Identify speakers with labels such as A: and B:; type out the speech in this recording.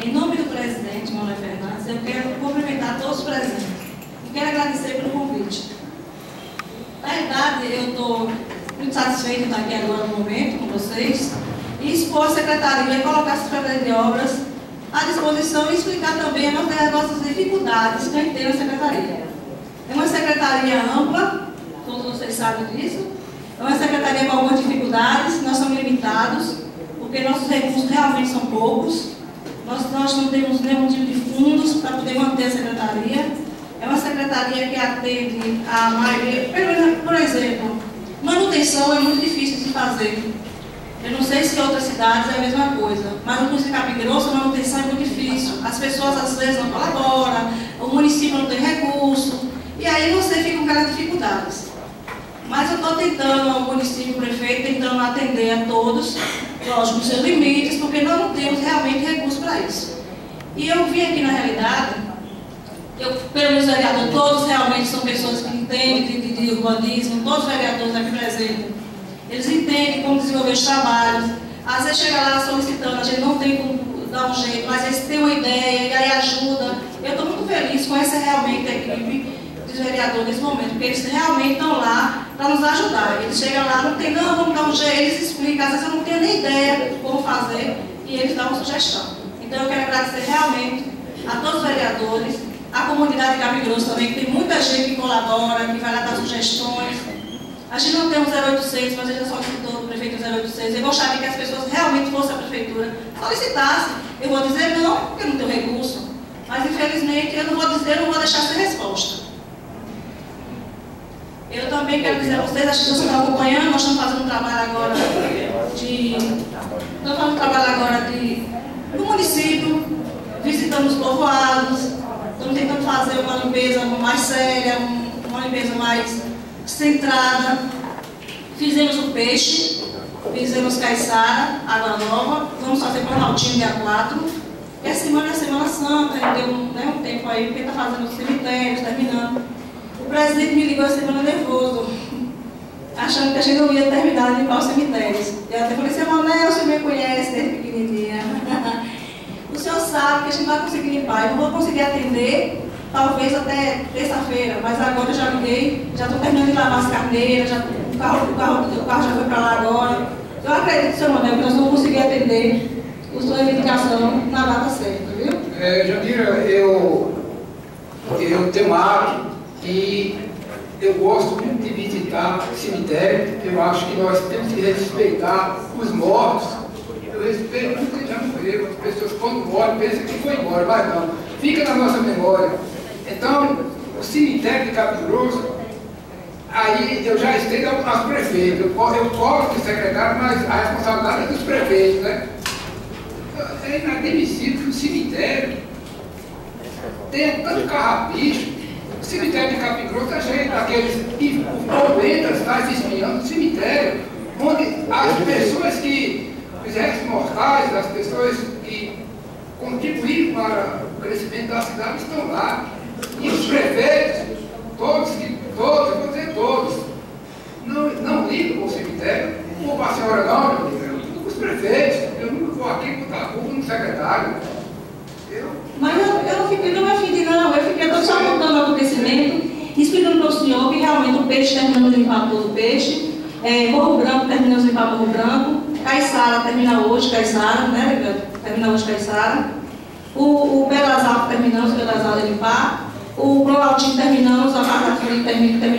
A: Em nome do presidente, Manuel Fernandes, eu quero cumprimentar todos os presentes e quero agradecer pelo convite. Na verdade, eu estou muito satisfeita de estar aqui agora no momento com vocês e expor a Secretaria e colocar a Secretaria de Obras à disposição e explicar também as nossas dificuldades que a gente tem na Secretaria. É uma secretaria ampla, todos vocês sabem disso, é uma secretaria com algumas dificuldades, nós somos limitados, porque nossos recursos realmente são poucos, nós não temos nenhum tipo de fundos para poder manter a secretaria. É uma secretaria que atende a maioria, por exemplo, manutenção é muito difícil de fazer. Eu não sei se em outras cidades é a mesma coisa, mas no município de Capim Grosso a manutenção é muito difícil. As pessoas às vezes não colaboram, o município não tem recurso, e aí você fica com aquelas dificuldades. Mas eu estou tentando, o município, o prefeito, tentando atender a todos, lógico, nos seus limites, porque nós não temos realmente recursos para isso. E eu vi aqui na realidade, pelo menos vereadores, todos realmente são pessoas que entendem de urbanismo, todos os vereadores aqui presentes, eles entendem como desenvolver os trabalhos. Às vezes chega lá solicitando, a gente não tem como dar um jeito, mas eles têm uma ideia e aí ajuda. Eu estou muito feliz com essa realmente equipe dos vereadores nesse momento, porque eles realmente estão lá para nos ajudar. Eles chegam lá, não tem, não, vamos dar um jeito, eles explicam, às vezes eu não tenho nem ideia de como fazer e eles dão uma sugestão. Então eu quero agradecer realmente a todos os vereadores, a comunidade de Capim Grosso também, que tem muita gente que colabora, que vai lá dar sugestões. A gente não tem um 0800, mas a gente já solicitou o prefeito 0800. Eu gostaria que as pessoas realmente fossem à prefeitura, solicitassem. Eu vou dizer não, porque eu não tenho recurso. Mas infelizmente eu não vou dizer, eu não vou deixar sem resposta. Eu também quero dizer a vocês, acho que vocês estão acompanhando, nós estamos fazendo um trabalho agora no município, visitando os povoados, estamos tentando fazer uma limpeza mais séria, uma limpeza mais centrada. Fizemos o peixe, fizemos caiçara, água nova, vamos fazer Planaltinho dia 4. E a semana é a Semana Santa, deu um tempo aí, porque está fazendo os cemitérios, terminando. O presidente me ligou essa semana nervoso, achando que a gente não ia terminar de limpar os cemitérios. Eu até falei, seu Manuel, o senhor me conhece desde pequenininha. O senhor sabe que a gente não vai conseguir limpar, eu não vou conseguir atender, talvez até terça-feira, mas agora eu já liguei, já estou terminando de lavar as carneiras, o carro já foi para lá agora. Eu acredito, seu Manuel, que nós vamos conseguir atender a sua reivindicação na data certa, viu?
B: Jandira, eu tenho um hábito e eu gosto muito de visitar cemitério. Eu acho que nós temos que respeitar os mortos. Eu respeito muito quem já morreu. As pessoas quando morrem pensam que foi embora, mas não. Fica na nossa memória. Então, o cemitério de Capim Grosso, aí eu já estei aos prefeitos. Eu cobro do secretário, mas a responsabilidade é dos prefeitos, né? É inadmissível que o cemitério tenha tanto carrapicho. O cemitério de Capim Grosso é cheio daqueles que o cometa está espiando o cemitério, onde as pessoas que os restos mortais, as pessoas que contribuíram para o crescimento da cidade estão lá. E os prefeitos, todos, eu vou dizer todos, não ligam com o cemitério, ou para a senhora não, os prefeitos. Eu nunca vou aqui botar a culpa no secretário.
A: Mas eu não fiquei, não me ofendi não, eu estou só contando o acontecimento, explicando para o senhor que realmente o peixe terminamos de limpar todo o peixe, Morro Branco terminamos de limpar Morro Branco, Caiçara termina hoje, Caiçara, né, Leandro? Termina hoje Caiçara, o Belas Artes terminamos o Belas Artes de limpar, o Planaltinho terminamos, a Marca Fria termina